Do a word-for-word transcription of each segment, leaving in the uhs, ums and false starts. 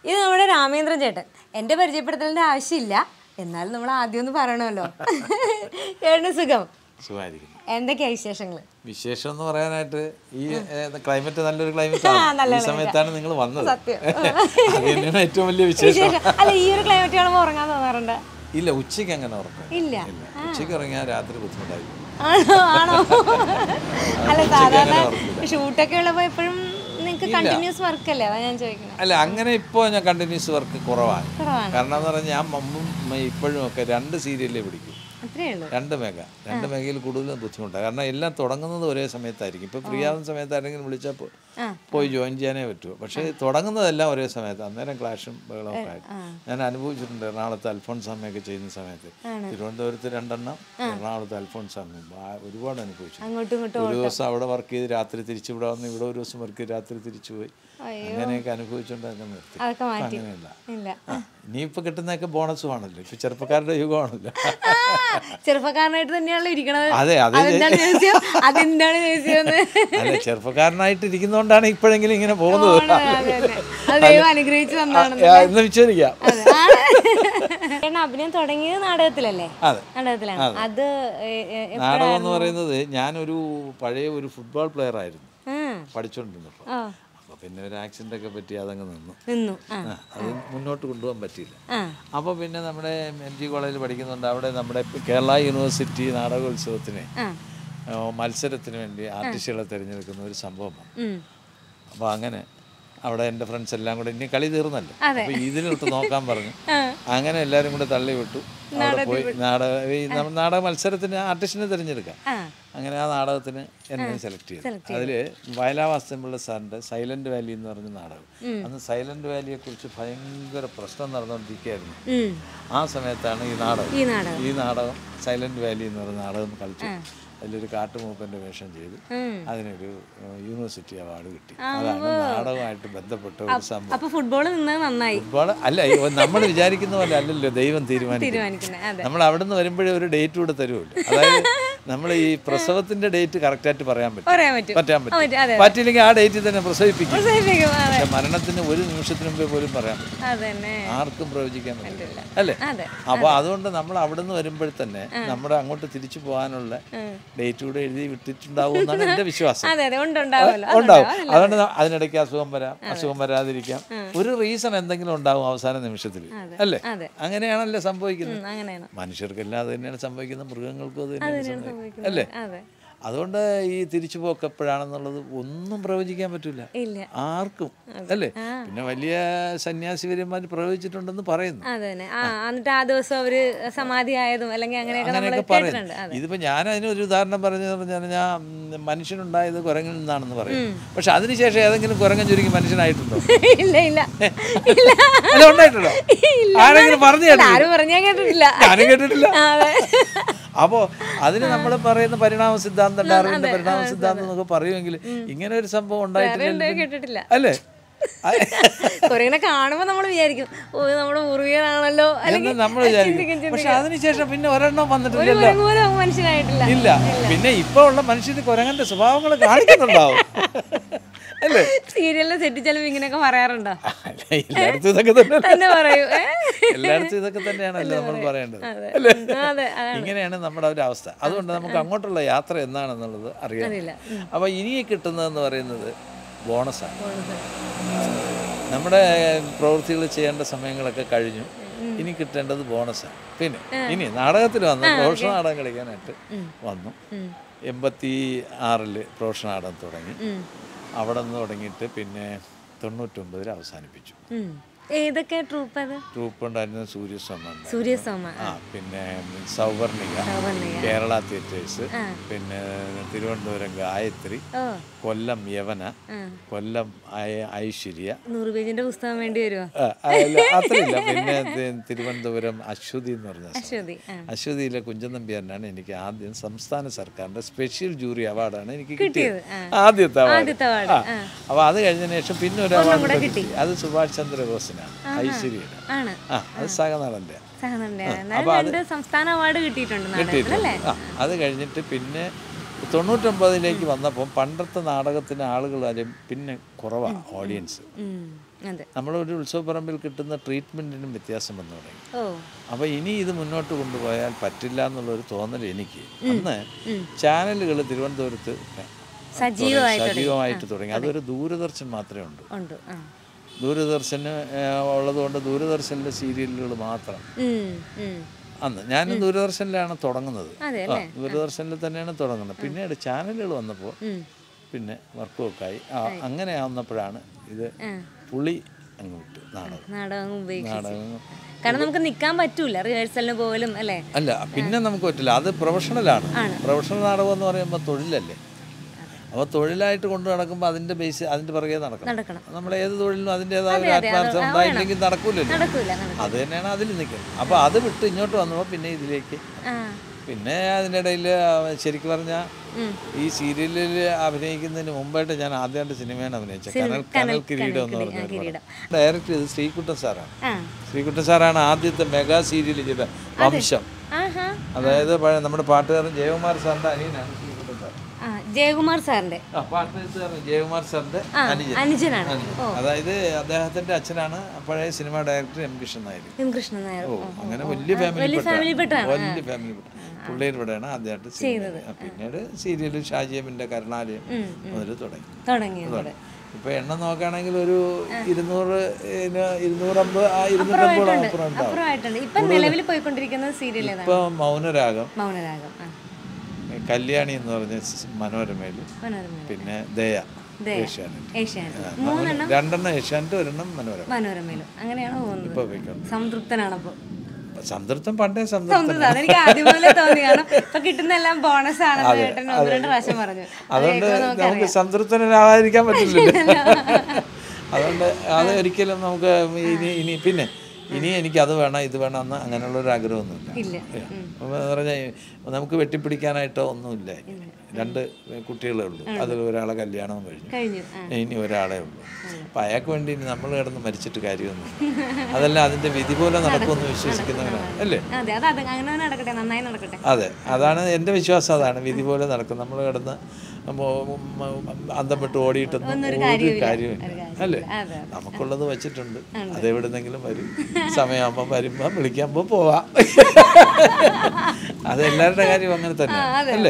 ഇത് നമ്മുടെ രാമേന്ദ്രൻ ചേട്ടൻ. എൻ്റെ പരിചയപ്പെടുത്തലിൻ്റെ ആവശ്യമില്ല, എന്നാലും നമ്മൾ ആദ്യം ഒന്ന് പറയണമല്ലോ. ചേട്ടന് സുഖം? സുഖമായിരിക്കും. എന്തൊക്കെയാ വിശേഷങ്ങൾ? വിശേഷം എന്ന് പറയാനായിട്ട് ഈ ക്ലൈമറ്റ് നല്ലൊരു ക്ലൈമറ്റ് ഈ സമയത്താണ് നിങ്ങൾ വന്നത്. സത്യം, അത് തന്നെയാണ് ഏറ്റവും വലിയ വിശേഷം. അല്ല, ഈ ഒരു ക്ലൈമറ്റ് കാണുമ്പോൾ ഉറങ്ങാൻ തോന്നാറുണ്ട്? ഇല്ല, ഉച്ചയ്ക്ക് അങ്ങനെ ഉറക്കം ഇല്ല. ഉച്ചയ്ക്ക് ഉറങ്ങിയാൽ രാത്രി ബുദ്ധിമുട്ടായിരിക്കും. ആണോ? ആണോ? അല്ല, സാധാരണ ഷൂട്ടൊക്കെ ഉള്ളപ്പോൾ എപ്പോഴും നിങ്ങൾക്ക് കണ്ടിന്യൂസ് വർക്ക് അല്ലേ? അതാ ഞാൻ ചോദിക്കുന്നത്. അല്ല, അങ്ങനെ ഇപ്പോൾ ഞാൻ കണ്ടിന്യൂസ് വർക്ക് കുറവാണ്. കാരണം എന്ന് പറഞ്ഞാൽ ഞാൻ മുമ്പും ഇപ്പോഴും ഒക്കെ രണ്ട് സീരിയലേ പിടിക്കും. രണ്ട് മേഖ രണ്ട് മേഖലയിൽ കൂടുതലും ബുദ്ധിമുട്ടാണ്. കാരണം എല്ലാം തുടങ്ങുന്നത് ഒരേ സമയത്തായിരിക്കും. ഇപ്പോൾ ഫ്രീ ആവുന്ന സമയത്താരെങ്കിലും വിളിച്ചാൽ പോയി ജോയിൻ ചെയ്യാനേ പറ്റുമോ. പക്ഷേ തുടങ്ങുന്നതെല്ലാം ഒരേ സമയത്ത്. അന്നേരം ക്ലാഷും ബഹളമൊക്കെ ആയിട്ട് ഞാൻ അനുഭവിച്ചിട്ടുണ്ട്. എറണാകുളത്ത് അൽഫോൺസാമ്മയൊക്കെ ചെയ്യുന്ന സമയത്ത് തിരുവനന്തപുരത്ത് രണ്ടെണ്ണം, എറണാകുളത്ത് അൽഫോൺസാമ്മ ഒരുപാട് അനുഭവിച്ചു. ഒരു ദിവസം അവിടെ വർക്ക് ചെയ്ത് രാത്രി തിരിച്ചു ഇവിടെ വന്ന് ഇവിടെ ഒരു ദിവസം വർക്ക് ചെയ്ത് രാത്രി തിരിച്ചു പോയി. അങ്ങനെയൊക്കെ അനുഭവിച്ചുകൊണ്ട് അങ്ങനെ നിർത്തി. അങ്ങനെയല്ല, ഇനിയിപ്പോൾ കിട്ടുന്നതൊക്കെ ബോണസും ആണല്ലോ. ഇപ്പൊ ചെറുപ്പക്കാരുടെ യുഗമാണല്ലോ. ചെറുപ്പക്കാരനായിട്ട് തന്നെയാണല്ലോ ഇരിക്കണത്. അതെ, അതെ, അല്ല, ചെറുപ്പക്കാരനായിട്ട് ഇരിക്കുന്നോണ്ടാണ് ഇപ്പോഴെങ്കിലും ഇങ്ങനെ പോകുന്നത് എന്ന് വിശ്വസിക്കാം. അഭിനയം തുടങ്ങിയത് നാടകത്തിലല്ലേ? നാടകത്തിലാണ്. അത് നാടകം എന്ന് പറയുന്നത് ഞാനൊരു പഴയ ഒരു ഫുട്ബോൾ പ്ലെയർ ആയിരുന്നു പഠിച്ചോണ്ടിരുന്നപ്പോ. അപ്പോൾ പിന്നെ ഒരു ആക്സിഡൻ്റ് ഒക്കെ പറ്റി അതങ്ങ് നിന്നു നിന്നു അത് മുന്നോട്ട് കൊണ്ടുപോകാൻ പറ്റിയില്ല. അപ്പോൾ പിന്നെ നമ്മുടെ എം ജി കോളേജിൽ പഠിക്കുന്നുണ്ട്. അവിടെ നമ്മുടെ കേരള യൂണിവേഴ്സിറ്റി നാടകോത്സവത്തിന് മത്സരത്തിന് വേണ്ടി ആർട്ടിസ്റ്റുകളെ തിരഞ്ഞെടുക്കുന്ന ഒരു സംഭവമാണ്. അപ്പോൾ അങ്ങനെ അവിടെ എൻ്റെ ഫ്രണ്ട്സ് എല്ലാം കൂടെ ഇനി കളി തീർന്നല്ലോ, അപ്പോൾ ഇതിലോട്ട് നോക്കാൻ പറഞ്ഞു. അങ്ങനെ എല്ലാവരും കൂടെ തള്ളി വിട്ടു. അവിടെ പോയി നാടക ഈ നാടക മത്സരത്തിന് ആർട്ടിസ്റ്റിനെ തിരഞ്ഞെടുക്കാം. അങ്ങനെ ആ നാടകത്തിന് എന്നെ സെലക്ട് ചെയ്തു. അതിൽ വയലാവാസ്തമ്പിള്ള സാറിൻ്റെ സൈലന്റ് വാലി എന്ന് പറഞ്ഞ നാടകം. അന്ന് സൈലന്റ് വാലിയെ കുറിച്ച് ഭയങ്കര പ്രശ്നം നടന്നുകൊണ്ടിരിക്കുകയായിരുന്നു. ആ സമയത്താണ് ഈ നാടകം ഈ നാടകം സൈലന്റ് വാലി എന്ന് പറഞ്ഞ നാടകം കളിച്ചു. അതിലൊരു കാട്ടുമൂപ്പൻ്റെ വേഷം ചെയ്ത് അതിനൊരു യൂണിവേഴ്സിറ്റി അവാർഡ് കിട്ടി. അതാണ് നാടകമായിട്ട് ബന്ധപ്പെട്ട ഒരു സംഭവം. ഫുട്ബോൾ ഫുട്ബോൾ അല്ല, നമ്മൾ വിചാരിക്കുന്ന പോലെ അല്ലല്ലോ ദൈവം തീരുമാനിക്കുന്നത്. നമ്മൾ അവിടെ നിന്ന് വരുമ്പോഴേ ഒരു ഡേറ്റ് കൂടെ തരുമല്ലോ. അതായത് നമ്മൾ ഈ പ്രസവത്തിന്റെ ഡേറ്റ് കറക്റ്റായിട്ട് പറയാൻ പറ്റും പറ്റാൻ പറ്റും പറ്റില്ലെങ്കിൽ ആ ഡേറ്റിൽ തന്നെ പ്രസവിപ്പിക്കും. പക്ഷെ മരണത്തിന് ഒരു നിമിഷത്തിന് മുമ്പേ പോലും പറയാൻ പറ്റും, ആർക്കും പ്രവചിക്കാൻ പറ്റില്ല അല്ലേ? അപ്പോൾ അതുകൊണ്ട് നമ്മൾ അവിടെ നിന്ന് വരുമ്പോൾ തന്നെ നമ്മുടെ അങ്ങോട്ട് തിരിച്ചു പോകാനുള്ള ഡേറ്റ് കൂടെ എഴുതി വിട്ടിട്ടുണ്ടാവും എന്നാണ് എൻ്റെ വിശ്വാസം. ഉണ്ടാവും. അതുകൊണ്ട് അതിനിടയ്ക്ക് അസുഖം വരാം, അസുഖം വരാതിരിക്കാം, ഒരു റീസൺ എന്തെങ്കിലും ഉണ്ടാവും അവസാന നിമിഷത്തിൽ അല്ലേ? അങ്ങനെയാണല്ലോ സംഭവിക്കുന്നത്. മനുഷ്യർക്കെല്ലാം അത് തന്നെയാണ് സംഭവിക്കുന്നത്, മൃഗങ്ങൾക്കും അത് തന്നെയാണ് സംഭവിക്കുന്നത് അല്ലേ? അതുകൊണ്ട് ഈ തിരിച്ചു പോക്ക് എപ്പോഴാണെന്നുള്ളത് ഒന്നും പ്രവചിക്കാൻ പറ്റില്ല ആർക്കും അല്ലേ? പിന്നെ വലിയ സന്യാസിവര്യന്മാർ പ്രവചിച്ചിട്ടുണ്ടെന്ന് പറയുന്നു. അങ്ങനെയൊക്കെ പറയുന്നു. ഇതിപ്പോ ഞാൻ അതിനൊരു ഉദാഹരണം പറഞ്ഞു പറഞ്ഞാൽ ഞാൻ മനുഷ്യനുണ്ടായത് കുരങ്ങിൽ നിന്നാണെന്ന് പറയും. പക്ഷെ അതിനുശേഷം ഏതെങ്കിലും കുരങ്ങൻ ചുരുങ്ങി മനുഷ്യനായിട്ടുണ്ടോ? അല്ല, ഉണ്ടായിട്ടുണ്ടോ? ആരെങ്കിലും പറഞ്ഞു കേട്ടിട്ടില്ല? ഞാനും കേട്ടിട്ടില്ല. അപ്പോൾ അതിന് നമ്മൾ പറയുന്ന പരിണാമ സിദ്ധാന്തം, ഡാർവിൻ്റെ പരിണാമ സിദ്ധാന്തം എന്നൊക്കെ പറയുമെങ്കിൽ ഇങ്ങനെ ഒരു സംഭവം ഉണ്ടായിട്ടില്ല അല്ലേ? കാണുമ്പോ നമ്മൾ വിചാരിക്കും നമ്മുടെ പൂർവികനാണല്ലോ നമ്മൾ വിചാരിക്കും. പക്ഷെ അതിനുശേഷം പിന്നെ ഒരെണ്ണം വന്നിട്ടില്ലല്ലോ, മനുഷ്യനായിട്ടില്ല. ഇല്ല. പിന്നെ ഇപ്പൊ ഉള്ള മനുഷ്യന് കുരങ്ങന്റെ സ്വഭാവങ്ങൾ കാണിക്കുന്നുണ്ടാവും അല്ലേ? സീരിയലിനെ സെറ്റിച്ചാലും ഇങ്ങനെയൊക്കെ പറയാറുണ്ടോ? എല്ലായിടത്തും ഇതൊക്കെ തന്നെ പറയൂ. എല്ലായിടത്തും ഇതൊക്കെ തന്നെയാണല്ലോ നമ്മൾ പറയേണ്ടത് അല്ലേ? ഇങ്ങനെയാണ് നമ്മുടെ ഒരു അവസ്ഥ. അതുകൊണ്ട് നമുക്ക് അങ്ങോട്ടുള്ള യാത്ര എന്താണെന്നുള്ളത് അറിയാം. അപ്പൊ ഇനി കിട്ടുന്നതെന്ന് പറയുന്നത് ബോണസാണ്. നമ്മുടെ പ്രവൃത്തികൾ ചെയ്യേണ്ട സമയങ്ങളൊക്കെ കഴിഞ്ഞു, ഇനി കിട്ടേണ്ടത് ബോണസാണ്. പിന്നെ ഇനി നാടകത്തിൽ വന്നു, പ്രൊഫഷണൽ നാടകം കളിക്കാനായിട്ട് വന്നു. എൺപത്തി ആറില് പ്രൊഫഷണൽ നാടകം തുടങ്ങി. അവിടെ നിന്ന് തുടങ്ങിയിട്ട് പിന്നെ തൊണ്ണൂറ്റൊമ്പതിൽ അവസാനിപ്പിച്ചു. ഏതൊക്കെ ട്രൂപ്പ്? ട്രൂപ്പ് ഉണ്ടായിരുന്നത് സൂര്യസോമ, സൂര്യസോമ, ആ പിന്നെ സൗവർണിക, കേരള തിയേറ്റേഴ്സ്, പിന്നെ തിരുവനന്തപുരം ഗായത്രി, കൊല്ലം യവന, കൊല്ലം ഐശ്വര്യ. നൂറ് പേജിന്റെ പുസ്തകം വേണ്ടി വരുമോ? അത്രയില്ല. പിന്നെ തിരുവനന്തപുരം അശ്വതി എന്ന് പറഞ്ഞ അശ്വതിയിലെ കുഞ്ചൻ നമ്പ്യാരനാണ് എനിക്ക് ആദ്യം സംസ്ഥാന സർക്കാരിന്റെ സ്പെഷ്യൽ ജൂറി അവാർഡാണ് എനിക്ക് കിട്ടിയത്, ആദ്യത്തെ അവാർഡ്. അപ്പൊ അത് കഴിഞ്ഞതിന് ശേഷം പിന്നെ ഒരു അവാർഡ് കിട്ടി, അത് സുഭാഷ് ചന്ദ്രബോസിന്, ഐശ്വര്യയുടെ. ആ അത് സഹനടന്റെ. സംസ്ഥാന അവാർഡ് കിട്ടിയിട്ടുണ്ട്. അത് കഴിഞ്ഞിട്ട് പിന്നെ തൊണ്ണൂറ്റൊമ്പതിലേക്ക് വന്നപ്പോൾ പണ്ടത്തെ നാടകത്തിന് ആളുകൾ ആരും പിന്നെ കുറവാണ് ഓഡിയൻസ്. നമ്മളൊരു ഉത്സവപ്പറമ്പിൽ കിട്ടുന്ന ട്രീറ്റ്മെൻറ്റിനും വ്യത്യാസം വന്നു തുടങ്ങി. അപ്പോൾ ഇനി ഇത് മുന്നോട്ട് കൊണ്ടുപോയാൽ പറ്റില്ല എന്നുള്ളൊരു തോന്നൽ എനിക്ക്. അന്ന് ചാനലുകൾ തിരുവനന്തപുരത്ത് സജീവമായിട്ട് തുടങ്ങി. അതൊരു ദൂരദർശൻ മാത്രമേ ഉണ്ട്. ദൂരദർശന് ഉള്ളതുകൊണ്ട് ദൂരദർശനിലെ സീരിയലുകൾ മാത്രം. അന്ന് ഞാൻ ദൂരദർശനിലാണ് തുടങ്ങുന്നത്. ദൂരദർശനിൽ തന്നെയാണ് തുടങ്ങുന്നത്. പിന്നീട് ചാനലുകൾ വന്നപ്പോൾ പിന്നെ വർക്കുമൊക്കെ ആയി. അങ്ങനെ ആവുന്നപ്പോഴാണ് ഇത് പുളി അങ്ങ് വിട്ട് നാടകം നാടകം കാരണം നമുക്ക് നിൽക്കാൻ പറ്റൂല റിഹേഴ്സലിന് പോലും അല്ലേ. അല്ല, പിന്നെ നമുക്ക് പറ്റില്ല. അത് പ്രൊഫഷണലാണ്. പ്രൊഫഷണൽ നാടകം എന്ന് പറയുമ്പോൾ തൊഴിലല്ലേ. അപ്പോൾ തൊഴിലായിട്ട് കൊണ്ടു നടക്കുമ്പോൾ അതിൻ്റെ ബേസ് അതിൻ്റെ പുറകെ നടക്കണം. നമ്മൾ ഏത് തൊഴിലിനും അതിൻ്റെതായ ഒരു ആത്മാർത്ഥം ഉണ്ടായില്ലെങ്കിൽ നടക്കൂലല്ലോ. അത് തന്നെയാണ് അതിൽ നിൽക്കുന്നത്. അപ്പോൾ അത് വിട്ട് ഇങ്ങോട്ട് വന്നപ്പോൾ പിന്നെ ഇതിലേക്ക് പിന്നെ അതിൻ്റെ ഇടയിൽ ശരിക്കും പറഞ്ഞാൽ ഈ സീരിയലിൽ അഭിനയിക്കുന്നതിന് മുമ്പായിട്ട് ഞാൻ ആദ്യമായിട്ട് സിനിമയാണ് അഭിനയിച്ചത്. കനൽ കനൽ കിരീടം എന്ന് പറഞ്ഞ ഡയറക്റ്റ് ചെയ്ത് ശ്രീകുട്ടൻ സാറാണ്. ശ്രീകുട്ടൻ സാറാണ് ആദ്യത്തെ മെഗാ സീരിയൽ ചെയ്ത വംശം. അതായത് നമ്മുടെ പാട്ടുകാരൻ ജയകുമാർ സാറിൻ്റെ അനിയനാണ് ശ്രീകുട്ടൻ സാർ. ജയകുമാർ സാറിന്റെ ജയകുമാർ സാറിന്റെ അനുജനാണ്. അതായത് അദ്ദേഹത്തിന്റെ അച്ഛനാണ് പഴയ cinema director M Krishnan Nair. M Krishnan Nair ഓ അങ്ങനെ വലിയ ഫാമിലി വലിയ ഫാമിലി പുള്ളിയുടെ ഇവിടെയാണ് ആദ്യമായിട്ട് ചെയ്തത്. പിന്നീട് സീരിയൽ ഷാജിയമിന്റെ കരുണാലയം മുതൽ തുടങ്ങി. ഇപ്പൊ എണ്ണം നോക്കുകയാണെങ്കിൽ ഒരു ഇരുന്നൂറ് ഇരുന്നൂറമ്പത് ആ ഇരുന്നൂറ്റമ്പത് അപ്പുറം ഉണ്ടാവും. ഇപ്പൊ മൗനരാഗം കല്യാണി എന്ന് പറഞ്ഞ മനോരമയില്, പിന്നെ ദയ ഏഷ്യാനെറ്റ്, രണ്ടെണ്ണം ഏഷ്യാനെറ്റ് ഒരെണ്ണം മനോരമ മനോരമയിലും അങ്ങനെയാണ് പോകുന്നത്. സംതൃപ്തനാണപ്പോ. സംതൃപ്തം പണ്ടേ സംതൃപ്തം. എനിക്ക് ആദ്യം പോലെ തോന്നി. കാരണം ഇപ്പൊ കിട്ടുന്നെല്ലാം ബോണസ് ആണ്. അതുകൊണ്ട് നമുക്ക് സംതൃപ്തനാകാതിരിക്കാൻ പറ്റില്ലല്ലോ. അതുകൊണ്ട് അത് ഒരിക്കലും നമുക്ക് ഇനി ഇനി പിന്നെ ഇനി എനിക്ക് അത് വേണം ഇത് വേണം എന്ന് അങ്ങനെയുള്ളൊരു ആഗ്രഹമൊന്നുമില്ല. പറഞ്ഞാൽ നമുക്ക് വെട്ടിപ്പിടിക്കാനായിട്ടോ ഒന്നുമില്ല. രണ്ട് കുട്ടികളേ ഉള്ളൂ. അതിൽ ഒരാളെ കല്യാണവും കഴിഞ്ഞു, ഇനി ഒരാളേ ഉള്ളൂ. അപ്പം അയാൾക്ക് വേണ്ടി ഇനി നമ്മൾ കിടന്ന് മരിച്ചിട്ട് കാര്യമൊന്നുമില്ല. അതെല്ലാം അതിൻ്റെ വിധി പോലെ നടക്കുമെന്ന് വിശ്വസിക്കുന്നവരാണ് അല്ലേ. അതെ, അതാണ് എൻ്റെ വിശ്വാസം. അതാണ് വിധി പോലെ നടക്കും. നമ്മൾ കിടന്ന് അന്തം വിട്ട് ഓടിയിട്ടൊന്നും ഒരു കാര്യമില്ല അല്ലേ. നമുക്കുള്ളത് വെച്ചിട്ടുണ്ട്. അതെവിടുന്നെങ്കിലും വരും. സമയമാകുമ്പോൾ വരുമ്പോൾ വിളിക്കുമ്പോൾ പോവാം. അത് എല്ലാവരുടെ കാര്യം അങ്ങനെ തന്നെ അല്ലേ.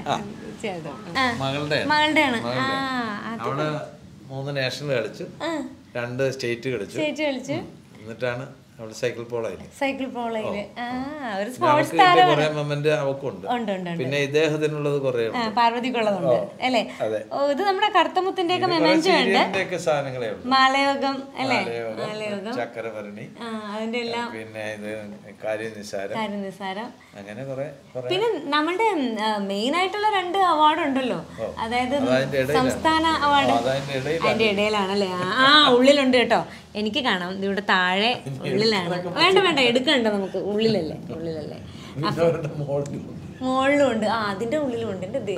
മകളുടെ മകളുടെ അവിടെ മൂന്ന് നാഷണൽ കളിച്ചു, രണ്ട് സ്റ്റേറ്റ് കളിച്ചു. എന്നിട്ടാണ് അവിടെ സൈക്കിൾ പോളായില്ലേ. സൈക്കിൾ പോളയില് കുറെ മൊമെന്റ് അവക്കുണ്ട്. പിന്നെ ഇദ്ദേഹത്തിനുള്ളത് കുറെ പാർവതിക്കുള്ളതുണ്ട് അല്ലേ. ഇത് നമ്മുടെ കറുത്തമുത്തിന്റെ ഒക്കെ മൊമെന്റ് ഉണ്ട്. സാധനങ്ങളെ മാലയോഗം അല്ലേ, ചക്കരഭരണി, അതിന്റെ എല്ലാം. പിന്നെ ഇത് കാര്യനിസാരം കാര്യനിസാരം അങ്ങനെ കുറെ. പിന്നെ നമ്മുടെ മെയിൻ ആയിട്ടുള്ള രണ്ട് അവാർഡ് ഉണ്ടല്ലോ. അതായത് സംസ്ഥാന അവാർഡ് അതിന്റെ ഇടയിലാണല്ലേ. ആ ഉള്ളിലുണ്ട് കേട്ടോ. എനിക്ക് കാണാം ഇവിടെ താഴെ ഉള്ളിലാണ്. വേണ്ട വേണ്ട എടുക്കണ്ട, നമുക്ക് ഉള്ളിലല്ലേ ഉള്ളിലല്ലേ മുകളിലും ഉണ്ട്. ആ അതിന്റെ ഉള്ളിലും ഉണ്ട്. എന്റെ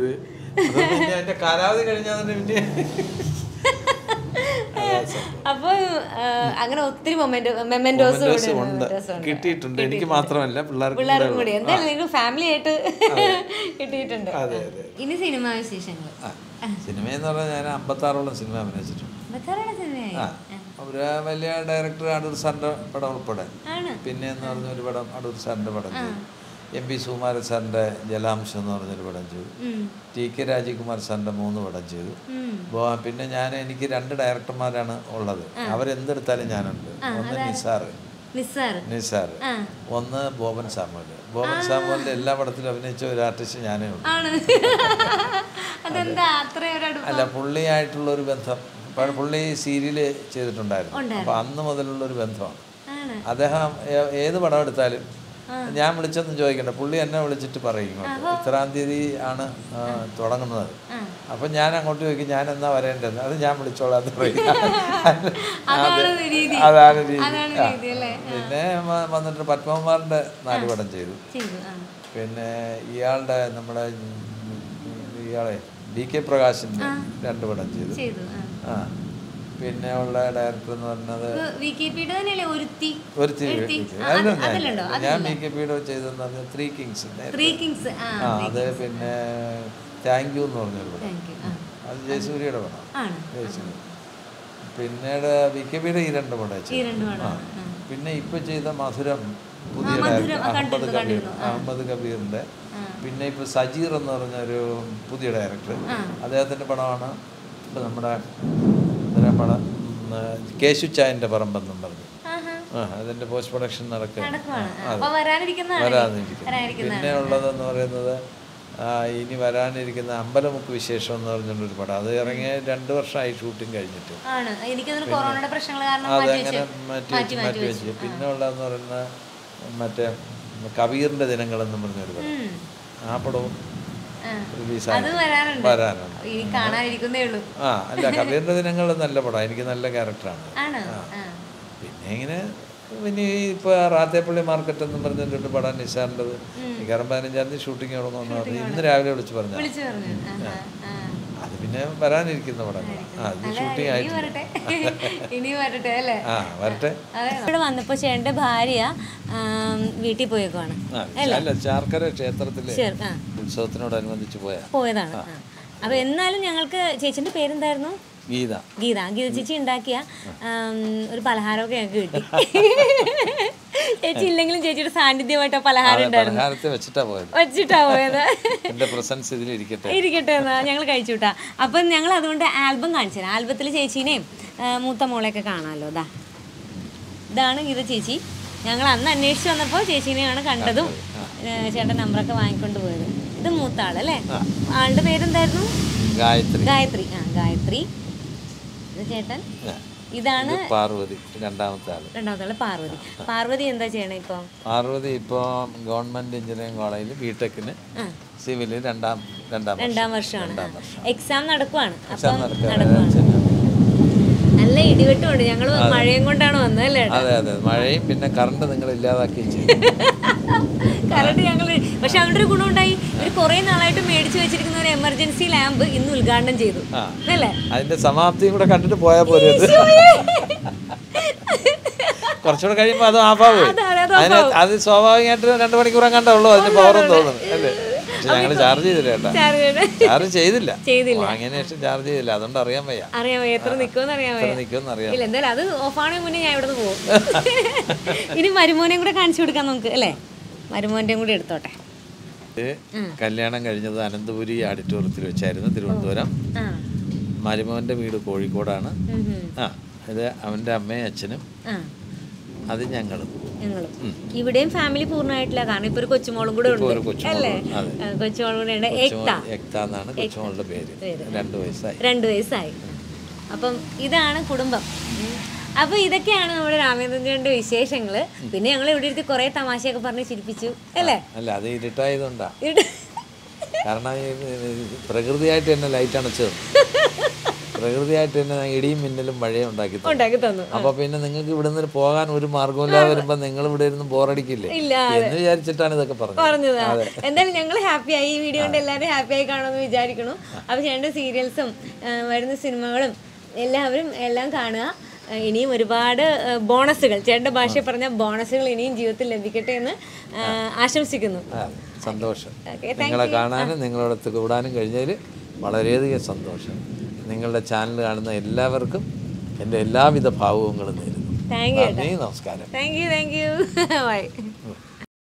അപ്പൊ അങ്ങനെ ഒത്തിരി മെമെന്റോസ് കിട്ടിയിട്ടുണ്ട്. എനിക്ക് മാത്രമല്ല പിള്ളേർക്കും കൂടി. എന്തായാലും നിങ്ങൾ ഫാമിലി ആയിട്ട് കിട്ടിയിട്ടുണ്ട്. ഇനി സിനിമാ വിശേഷങ്ങൾ. സിനിമ എന്ന് പറഞ്ഞാൽ ഞാൻ അമ്പത്താറോളം സിനിമ അഭിനയിച്ചിട്ടുണ്ട്. ഒരു വലിയ ഡയറക്ടർ അടൂർ സാറിൻ്റെ പടം ഉൾപ്പെടെ. പിന്നെ എന്ന് പറഞ്ഞ ഒരു പടം അടൂർ സാറിൻ്റെ പടം ചെയ്തു. എം പി സുകുമാരൻ സാറിൻ്റെ ജലാംശം എന്ന് പറഞ്ഞൊരു പടം ചെയ്തു. ടി കെ രാജകുമാർ സാറിൻ്റെ മൂന്ന് പടം ചെയ്തു. പിന്നെ ഞാൻ എനിക്ക് രണ്ട് ഡയറക്ടർമാരാണ് ഉള്ളത്. അവരെന്തെടുത്താലും ഞാനുണ്ട്. ഒന്ന് നിസാർ നിസാർ ഒന്ന് ബോബൻ സാമുവൽ. ബോബൻ സാമുവലിൻ്റെ എല്ലാ പടത്തിലും അഭിനയിച്ച ഒരു ആർട്ടിസ്റ്റ് ഞാനേ ഉള്ളൂ. അല്ല, പുള്ളിയായിട്ടുള്ള ഒരു ബന്ധം. പുള്ളി സീരിയൽ ചെയ്തിട്ടുണ്ടായിരുന്നു. അപ്പം അന്ന് മുതലുള്ളൊരു ബന്ധമാണ്. അദ്ദേഹം ഏത് പടം എടുത്താലും ഞാൻ വിളിച്ചൊന്നും ചോദിക്കണ്ട, പുള്ളി എന്നെ വിളിച്ചിട്ട് പറയും ഇത്രാം തീയതി ആണ് തുടങ്ങുന്നത്. അപ്പം ഞാൻ അങ്ങോട്ട് ചോദിക്കും ഞാൻ എന്നാ വരേണ്ടത്, അത് ഞാൻ വിളിച്ചോളാം എന്ന് പറയും. അതാണ് രീതി. പിന്നെ വന്നിട്ട് പത്മകുമാറിൻ്റെ നാല് പടം ചെയ്തു. പിന്നെ ഇയാളുടെ നമ്മുടെ ഇയാളെ ഡി കെ പ്രകാശിൻ്റെ രണ്ട് പടം ചെയ്തു. ആ പിന്നെ ഉള്ള ഡയറക്ടർ എന്ന് പറഞ്ഞത് ഞാൻ ബി കെ പിയുടെ ചെയ്തെന്ന് ത്രീ കിങ്സ്. ആ അത് പിന്നെ താങ്ക് യു എന്ന് പറഞ്ഞൊരു പടം. അത് ജയസൂര്യയുടെ പടം. ജയസൂര്യ പിന്നീട് വിക്കബിയുടെ ഈ രണ്ട് പടം ചെയ്തു. പിന്നെ ഇപ്പൊ ചെയ്ത മധുരം പുതിയ ഡയറക്ടർ അഹമ്മദ് കബീർ അഹമ്മദ് കബീറിന്റെ. പിന്നെ ഇപ്പൊ സജീർ എന്ന് പറഞ്ഞ ഒരു പുതിയ ഡയറക്ടർ, അദ്ദേഹത്തിന്റെ പടമാണ് ഇപ്പൊ നമ്മുടെ പടം കേശുച്ചായന്റെ പറമ്പെന്നും പറഞ്ഞു. ആ അതിന്റെ പോസ്റ്റ് പ്രൊഡക്ഷൻ നടക്കുകയാണ്. വരാനിരിക്കുന്നു. പിന്നെ ഉള്ളതെന്ന് പറയുന്നത് ഇനി വരാനിരിക്കുന്ന അമ്പലമുക്ക് വിശേഷം എന്ന് പറഞ്ഞൊരു പടം. അത് ഇറങ്ങിയ രണ്ടു വർഷമായി ഷൂട്ടിങ് കഴിഞ്ഞിട്ട്. അതങ്ങനെ മാറ്റി മാറ്റി വെച്ചു. പിന്നെ ഉള്ളതെന്ന് പറയുന്ന മറ്റേ കബീറിന്റെ ദിനങ്ങളെന്നും പറഞ്ഞൊരു പടം. ആ പടവും റിലീസായി വരാനുണ്ട്. ആ അല്ല, കബീറിന്റെ ദിനങ്ങൾ നല്ല പടം, എനിക്ക് നല്ല ക്യാരക്ടറാണ്. പിന്നെ ഇങ്ങനെ പിന്നെ ഇപ്പൊ റാത്തേപ്പള്ളി മാർക്കറ്റ് എന്നും പറഞ്ഞിട്ട് പടം നിശാറിൻ്റെത് മിക്കവാറും പതിനഞ്ചാം തീയതി ഷൂട്ടിങ് തുടങ്ങുമെന്ന് പറഞ്ഞു. ഇന്ന് രാവിലെ വിളിച്ച് പറഞ്ഞു. അത് പിന്നെ വരാനിരിക്കുന്ന പടങ്ങൾ. ആ അത് ഷൂട്ടിങ് ആയിട്ട് ആ വരട്ടെ. ഇവിടെ വന്നപ്പോ ചേട്ടന്റെ ഭാര്യ വീട്ടിൽ പോയേക്കുവാണ്. അല്ല, ചാർക്കര ക്ഷേത്രത്തിലെ ഉത്സവത്തിനോടനുബന്ധിച്ച് പോയാ പോയതാണ്. അപ്പൊ എന്നാലും ഞങ്ങൾക്ക് ചേച്ചിന്റെ പേരെന്തായിരുന്നു? ഗീത. ഗീത ഗീത ചേച്ചി ഉണ്ടാക്കിയ ഒരു പലഹാരമൊക്കെ ഞങ്ങൾക്ക് കിട്ടി. ചേച്ചി ഇല്ലെങ്കിലും ചേച്ചിയുടെ സാന്നിധ്യമായിട്ട് പലഹാരം ഉണ്ടായിരുന്നു. വെച്ചിട്ടാ പോയത് വെച്ചിട്ടാ പോയത് ഇരിക്കട്ടെ എന്നാ ഞങ്ങൾ കഴിച്ചു വിട്ടാ. അപ്പം ഞങ്ങൾ അതുകൊണ്ട് ആൽബം കാണിച്ചു തരാം. ആൽബത്തിൽ ചേച്ചീനെയും മൂത്ത മോളെയൊക്കെ കാണാമല്ലോ. ഇതാ ഇതാണ് ഗീത ചേച്ചി. ഞങ്ങൾ അന്ന് അന്വേഷിച്ച് വന്നപ്പോൾ ചേച്ചീനെയാണ് കണ്ടതും ചേട്ടൻ നമ്പറൊക്കെ വാങ്ങിക്കൊണ്ട് പോയത്. ഇത് മൂത്ത ആളല്ലേ? ആളുടെ പേരെന്തായിരുന്നു? ഗായത്രി. ഗായത്രി ആ ഗായത്രി. ഇത് ചേട്ടൻ. ഇതാണ് പാർവതി, രണ്ടാമത്തെ ആള്. രണ്ടാമത്തെ ആള് പാർവതി. പാർവതി എന്താ ചെയ്യണേ ഇപ്പൊ? പാർവതി ഇപ്പൊ ഗവൺമെന്റ് എഞ്ചിനീയറിംഗ് കോളേജിൽ ബിടെക്കിന് സിവില് രണ്ടാം രണ്ടാം രണ്ടാം വർഷമാണ്. എക്സാം നടക്കുവാണ്. അപ്പം നടക്കുവാണ്. നല്ല ഇടിവെട്ടുമുണ്ട്. ഞങ്ങള് മഴയും കൊണ്ടാണ് വന്നതല്ലേ? അതെ അതെ, മഴയും പിന്നെ കറണ്ട് നിങ്ങൾ ഇല്ലാതാക്കി. കറണ്ട് ഞങ്ങൾ പക്ഷെ അവിടെ ഒരു ഗുണമുണ്ടായി. ഒരു കുറെ നാളായിട്ട് മേടിച്ചു വെച്ചിരിക്കുന്ന ഒരു എമർജൻസി ലാമ്പ് ഇന്ന് ഉദ്ഘാടനം ചെയ്തു അല്ലേ? അതിന്റെ സമാപ്തിയും കൂടെ കണ്ടിട്ട് പോയാൽ പോലെ. കുറച്ചുകൂടെ കഴിയുമ്പോ അത് ആഫാവേ. അത് സ്വാഭാവികമായിട്ട് രണ്ടു മണിക്കൂർ കണ്ടുള്ളൂ അതിന്റെ പവറും തോന്നുന്നു അല്ലേ? പക്ഷെ ഞങ്ങള് ചാർജ് ചെയ്തില്ല കേട്ടോ. ചാർജ് ചെയ്തില്ല ചെയ്തില്ല വാങ്ങിയതിനു ശേഷം ചാർജ് ചെയ്തില്ല. അതുകൊണ്ട് അറിയാൻ വയ്യ. അറിയാൻ വയ്യ എത്ര നിൽക്കുമെന്ന് അറിയാൻ വയ്യ. നിൽക്കുമെന്ന് അറിയാം. ഇല്ല എന്തായാലും അത് ഓഫാണെങ്കിൽ മുന്നേ ഞാൻ ഇവിടെ നിന്ന് പോകും. ഇനി മരുമോനെയും കൂടെ കാണിച്ചു കൊടുക്കാം നമുക്ക് അല്ലേ? മരുമോന്റെയും കൂടി എടുത്തോട്ടെ. കല്യാണം കഴിഞ്ഞത് അനന്തപുരി ഓഡിറ്റോറിയത്തിൽ വെച്ചായിരുന്നു, തിരുവനന്തപുരം. മരുമോന്റെ വീട് കോഴിക്കോടാണ്. ആ ഇത് അവന്റെ അമ്മയും അച്ഛനും, അത് ഞങ്ങളും ഞങ്ങളും ഇവിടെയും ഫാമിലി പൂർണ്ണമായിട്ടില്ല. കാരണം ഇപ്പൊ ഒരു കൊച്ചുമോളും കൂടെ ഉണ്ട് അല്ലേ? കൊച്ചുമോളും കൂടെ ഉണ്ട്. എക്ത എന്നാണ് കൊച്ചുമോളുടെ പേര്. രണ്ടു വയസ്സായി രണ്ടു വയസ്സായി അപ്പം ഇതാണ് കുടുംബം. അപ്പൊ ഇതൊക്കെയാണ് നമ്മുടെ രാമേന്ദ്രന്റെ വിശേഷങ്ങള്. പിന്നെ ഞങ്ങൾ ഇവിടെ ഇരുത്തി കുറെ തമാശയൊക്കെ പറഞ്ഞ് ചിരിപ്പിച്ചു അല്ലേ? അല്ല അത് ഇരുട്ടായതുകൊണ്ടാ. കാരണം പ്രകൃതിയായിട്ട് തന്നെ ലൈറ്റ് അണച്ചത്, പ്രകൃതിയായിട്ട് തന്നെ ഇടിയും മിന്നലും മഴയും ഉണ്ടാക്കി ഉണ്ടാക്കി തന്നു. അപ്പൊ പിന്നെ നിങ്ങൾക്ക് ഇവിടെ നിന്ന് പോകാൻ ഒരു മാർഗമില്ലാതെ വരുമ്പോ നിങ്ങൾ ഇവിടെ ഇരുന്ന് ബോറടിക്കില്ലേ എന്ന് വിചാരിച്ചിട്ടാണ് ഇതൊക്കെ പറഞ്ഞത്. എന്തായാലും ഞങ്ങൾ ഹാപ്പിയായി. ഈ വീഡിയോ കൊണ്ട് എല്ലാവരും ഹാപ്പിയായി കാണുമെന്ന് വിചാരിക്കുന്നു. അപ്പൊ ചേട്ടൻ്റെ സീരിയൽസും വരുന്ന സിനിമകളും എല്ലാവരും എല്ലാം കാണുക. ഇനിയും ഒരുപാട് ബോണസുകൾ, ചേട്ടൻ്റെ ഭാഷയിൽ പറഞ്ഞ ബോണസുകൾ ഇനിയും ജീവിതത്തിൽ ലഭിക്കട്ടെ എന്ന് ആശംസിക്കുന്നു. സന്തോഷം. നിങ്ങളെ കാണാനും നിങ്ങളോടൊത്ത് കൂടാനും കഴിഞ്ഞതിൽ വളരെയധികം സന്തോഷം. നിങ്ങളുടെ ചാനൽ കാണുന്ന എല്ലാവർക്കും എൻ്റെ എല്ലാവിധ ഭാവുകങ്ങളും നേരുന്നു. Thank you. നമസ്കാരം. Thank you thank you by.